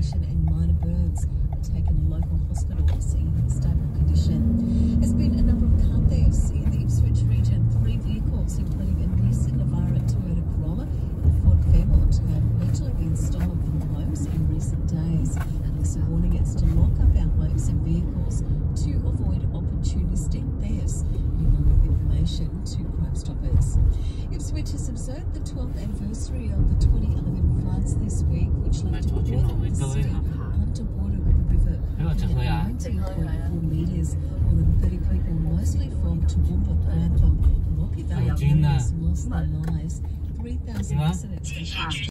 strangulation and minor burns were taken to local hospitals in stable condition. There's been a number of car thefts in the Ipswich region. 3 vehicles, including a Nissan Navara, Toyota Corolla and Ford Fairmont, have allegedly been stolen from homes in recent days. Police are warning it's to lock up our homes and vehicles to avoid opportunistic thefts. Anyone with information to Crime Stoppers. Ipswich has observed the 12th anniversary of the 2011 floods this week, which left a quarter of the city underwater with the river at 19.4 metres. More than 30 people, mostly from Toowoomba, Grantham, Rocky Valley, lost their lives. 3,000 residents